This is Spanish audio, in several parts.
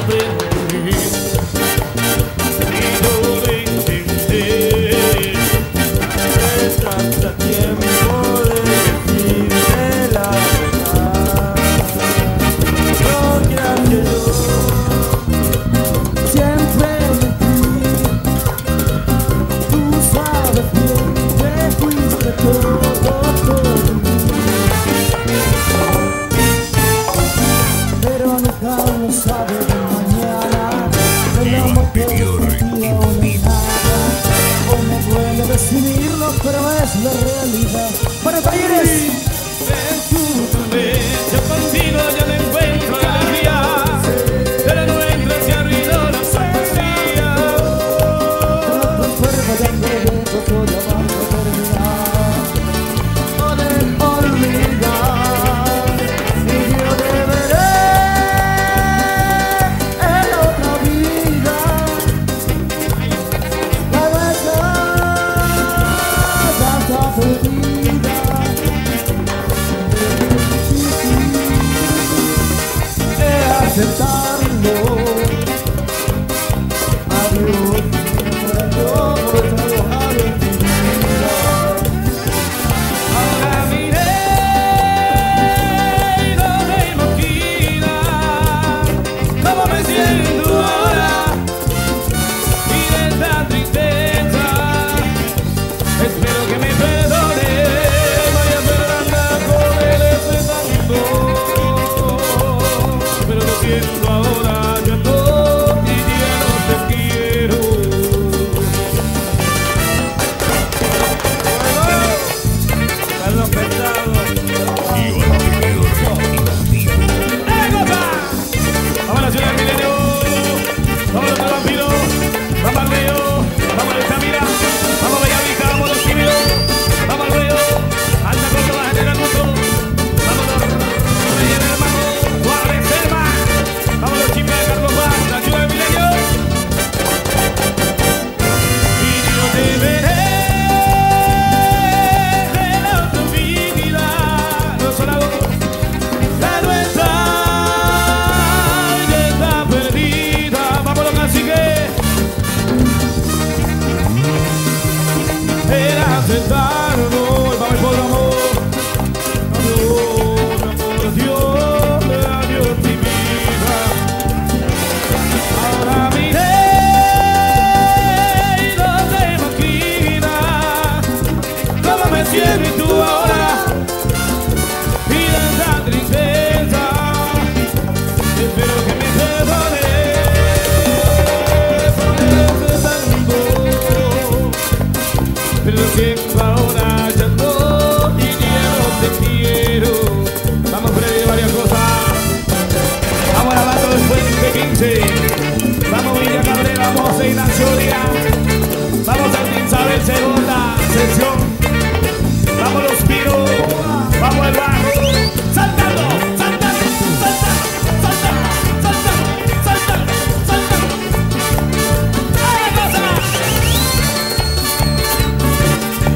comprender y no de entender. Estás a tiempo de decirme la verdad. No quieras que yo siempre mentí. Tú sabes bien que fuiste todo por mí, pero nunca lo sabe de mañana. El amor que sentía o de nada. O me duele decidirlo, pero es la realidad. Para talleres en tu tormenta contigo yo no encuentro la alegría. De la nuestra se arruinó la fantasía. Con otro cuerpo ya proyecto todo vamos a terminar. Poder olvidar y yo deberé en otra vida. La verdad ya está perdida. Aceptarlo. Adiós, yo por trabajar en mi vida. Ahora miré y no me imaginas cómo me siento ahora y de esta tristeza. Espero que me perdone, María Fernanda, con el escenario. Pero lo siento ahora, ya no, y ya no te quiero. Carlos Pesado. Vamos a la ciudad del milenio. Vamos a los vampiros. Vamos al río. Vamos a la Altamira. Vamos a Bellavista. Vamos a los tímidos. Vamos al río. Alta Costa, Baja General Gusto. Vamos a Reyes del Mago. Guarda Selma. Vamos a los chipes de Carlos Paz, la ciudad del milenio. Y yo te veré de la otra vida. No sonado. La nuestra ya está perdida. Vámonos, así que era aceptarlo. Vamos por amor. Adiós, amor, Dios, adiós, mi vida. Ahora miré y no te imaginas cómo me siento y tú ahora y de esa tristeza. Espero que me perdones por ese tanto, pero lo siento ahora ya no y ya no te quiero. Vamos a prever varias cosas. Vamos a la banda del Puente 15. Vamos a Villa Cabrera, vamos a Ignacio. Vamos a Isabel segunda sección. Vamos los piros. Vamos al bajo. Saltando, saltando, saltando, saltando, saltando, saltando, saltando. ¡A la cosa!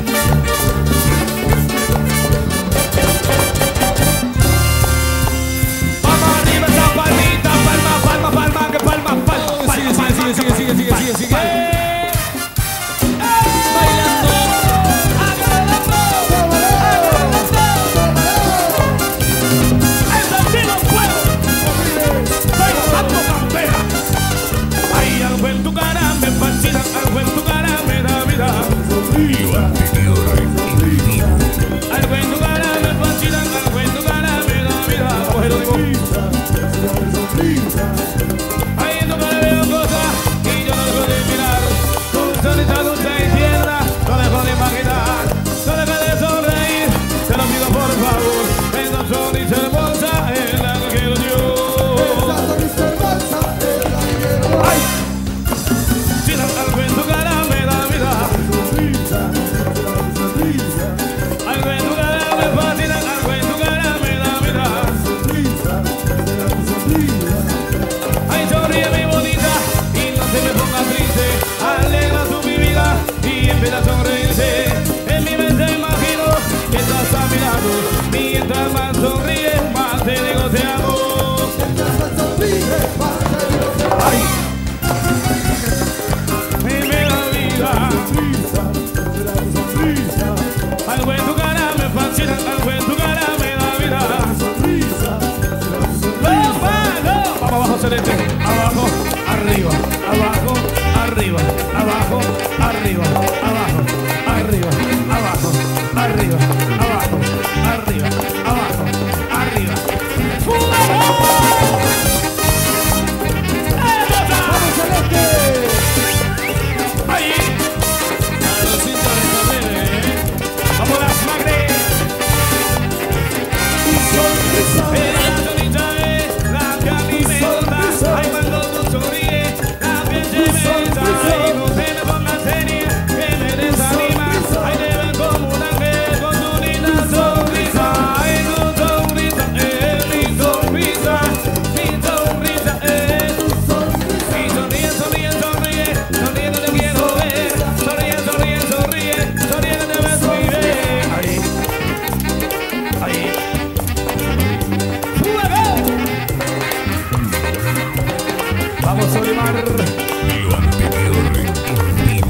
arriba, abajo, arriba, abajo, arriba. ¡Fuego! ¡Vamos, Celeste! Ahí. A los cinco de vamos las magres. La sonrisa es la que a mí me gusta. Ay, cuando tú sonríes, la piel se me eriza. Ay, no te me pongas seria, que me desanima. Ay, te ven como un ángel con tu linda sonrisa. Ay, tu sonrisa es mi sonrisa. Mi sonrisa es tu sonrisa. Y sonríe, sonríe, sonríe. Sonríe que te quiero ver. Sonríe, sonríe, sonríe. Sonríe que te ves muy bien. Ahí. Ahí. Vamos, Solimar. Lo anterior en vivo.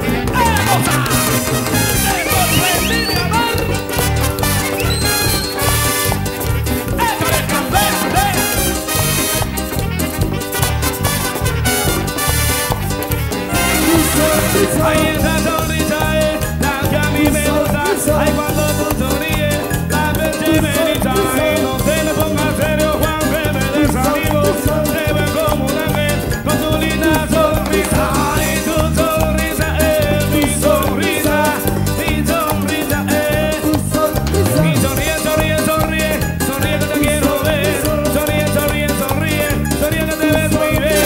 Ahí esa sonrisa es la que a mí me gusta. Ay, cuando tú sonríes, la piel se me eriza. Ay, no te me pongas serio, Juan, que me desanimo. Te ven como un ángel con tu linda sonrisa. Ay, tu sonrisa es mi sonrisa. Mi sonrisa es tu sonrisa. Y sonríe, sonríe, sonríe. Sonríe que te quiero ver. Sonríe, sonríe, sonríe. Sonríe que te ves muy bien.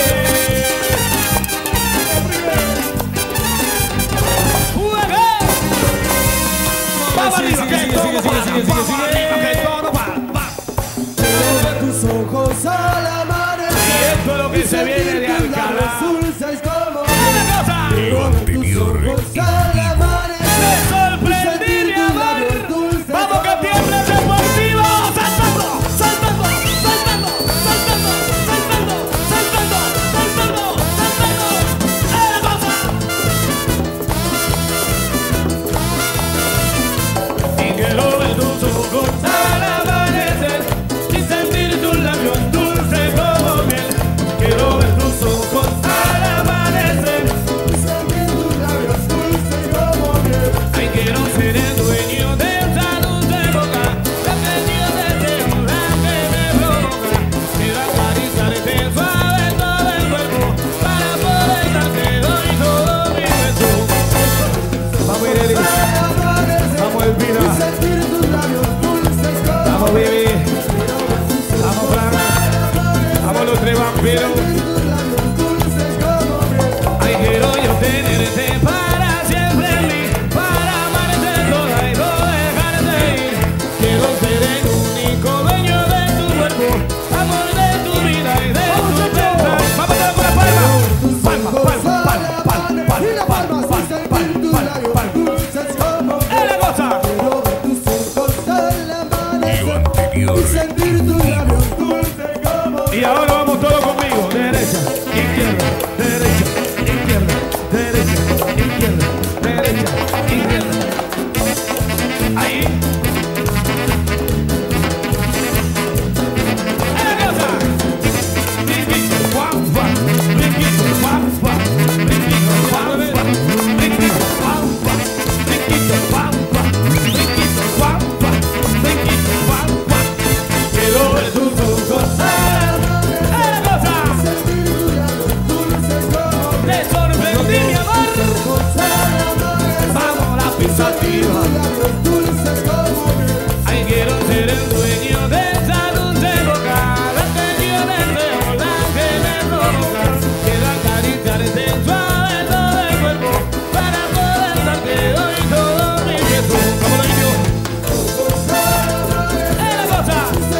Vamos arriba, que todo va, que todo va. De tus ojos al amanecer. Y esto es lo que se viene de Alcalá. Dulces como ¡Una cosa! Lo anterior en ojos al amanecer. ¡Me sorprendí, mi amor! ¡Vamos que tiembla el deportivo! ¡Saltando! ¡Saltando! ¡Saltando! ¡Saltando! ¡Saltando! ¡Saltando! ¡Saltando! ¡Saltando! ¡La cosa! Y quiero ver tus ojos al amanecer y sentir tus labios dulces como miel. Quiero ver tus ojos al amanecer. Ay, quiero ser el dueño de esa dulce boca, la que yo deseo, la que me provoca. Quiero acariciarte suave todo el cuerpo, para poder darte hoy todo mi beso. Vamos, Irene. Vamos, Elvira. Vamos, Vivi. Vamos, Fran. Vamos, los tres vampiros. Ay, quiero yo tenerte para siempre en mí, para amarte toda y no dejarte ir. Quiero ser el único dueño de tu cuerpo, amor de tu vida y de tu pensar. Vamos a dar una palma. Palma, palma, palma, palma, palma, palma, palma, palma. ¡Es la cosa! Lo anterior en vivo. Y ahora vamos todos conmigo. Derecha, izquierda, derecha, izquierda, derecha, izquierda, derecha, izquierda. Ahí. ¡Es la cosa! Brinquito, guapa, brinquito, guapa, brinquito, guapa, brinquito, guapa, brinquito, guapa, brinquito, guapa, brinquito, guapa. Quiero ver tus ojos. Te sorprendí, mi amor. Vamos a la pisativa. Ay, quiero ser el dueño de esa dulce boca, la que yo deseo, la que me provoca. Quiero acariciarte suave todo el cuerpo, para poder darte hoy todo mi beso. Vamos, niño. Es la cosa.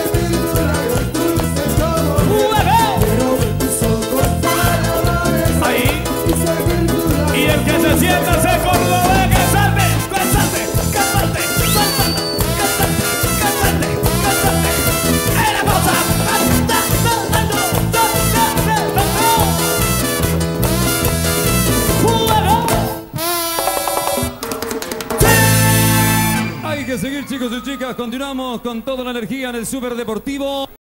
Ahí. Y el que se sienta seco lo ve que salte, que salte, que salte, saltando, que salte, que salte, que salte. ¡Es la cosa! ¡Saltando! Hay que seguir, chicos y chicas. Continuamos con toda la energía en el Superdeportivo.